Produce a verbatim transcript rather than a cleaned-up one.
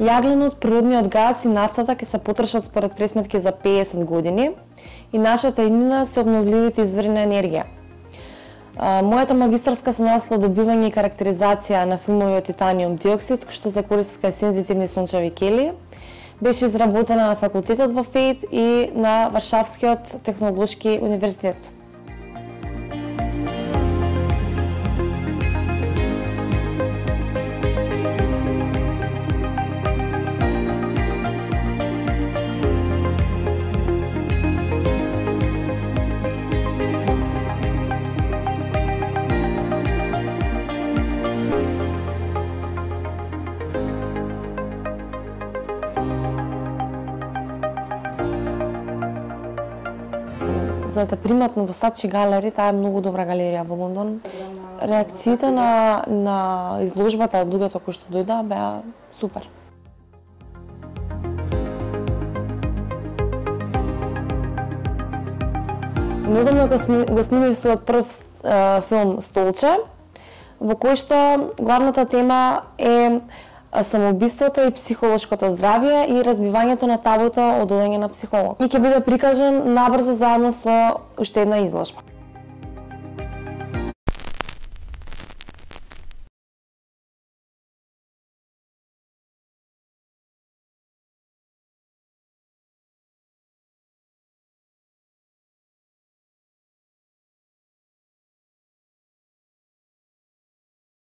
Јагленот, природниот газ и нафтата ќе се потрошат според пресметки за песет години и нашата иднина се обновливите извори на енергија. Мојата магистарска со наслов добивање и карактеризација на филмови од титаниум диоксид, што се користат кај сензитивни сончеви кели, беше изработена на факултетот во ФЕИТ и на Варшавскиот технолошки универзитет. За да примат на Versace галери, таа е многу добра галерија во Лондон. Реакциите на, на изложбата од луѓето кои што дојдоа беа супер. Недавно го, го снимив својот прв е, филм Столче, во кој што главната тема е самоубиството и психолошкото здравје и разбивањето на табуто од одење на психолог. И ќе биде прикажан набрзо заедно со уште една изложба.